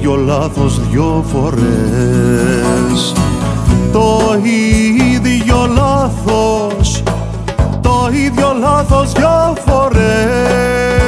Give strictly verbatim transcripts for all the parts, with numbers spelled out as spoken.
ίδιο λάθος δυο φορές. Το ίδιο λάθος, το ίδιο λάθος δυο φορές.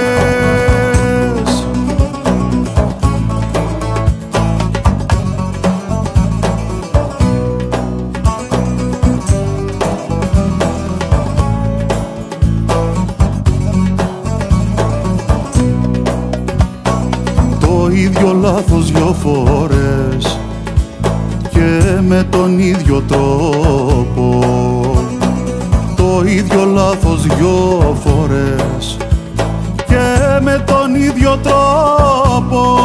Το ίδιο λάθος δυο φορές και με τον ίδιο τρόπο. Το ίδιο λάθος δυο φορές και με τον ίδιο τρόπο.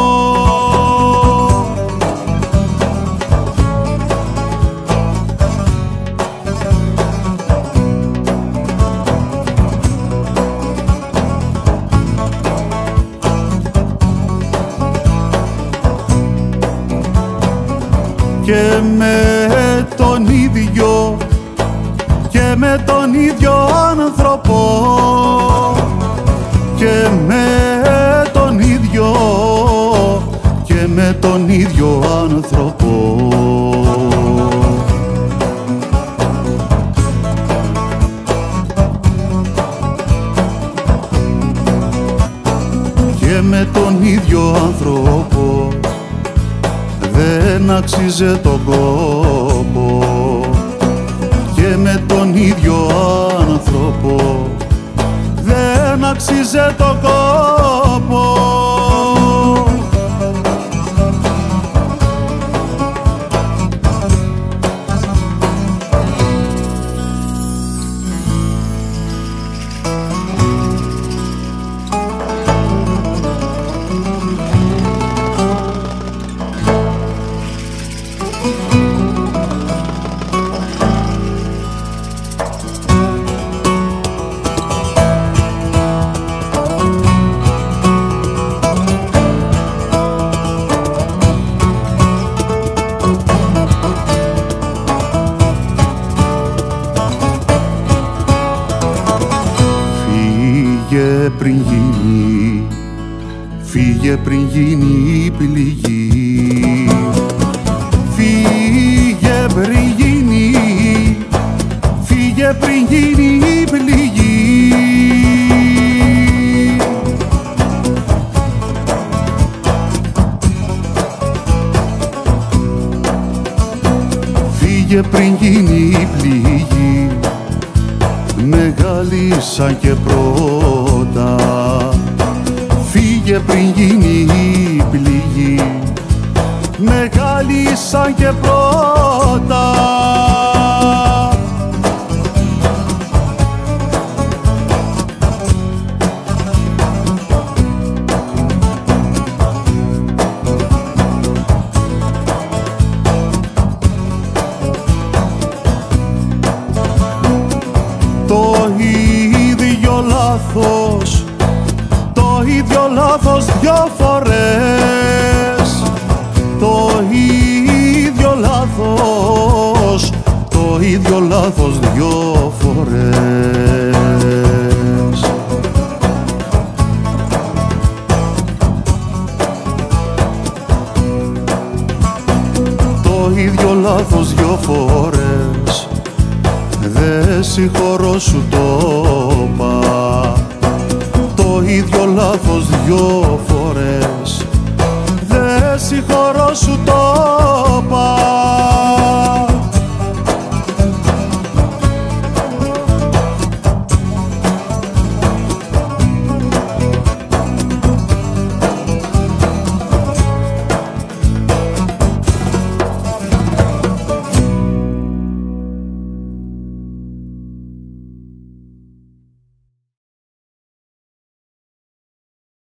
Και με τον ίδιο, και με τον ίδιο άνθρωπο, και με τον ίδιο, και με τον ίδιο άνθρωπο. Και με τον ίδιο άνθρωπο δεν άξιζε τον κόπο. Και με τον ίδιο άνθρωπο δεν άξιζε τον κόπο. Φύγε πριν γίνει, φύγε πριν γίνει η πληγή. Φύγε πριν γίνει, φύγε πριν γίνει η πληγή. Φύγε πριν γίνει η πληγή, μεγάλη σαν και πρώτα. Φύγε πριν γίνει η πληγή, μεγάλη σαν και πρώτα. Το ίδιο λάθος, το ίδιο λάθος δυο φορές. Το ίδιο λάθος, το ίδιο λάθος δυο φορές. Το ίδιο λάθος δυο φορές, δε συγχωρώ σου το είπα. Το ίδιο λάθος δυο φορές, δε συγχωρώ σου το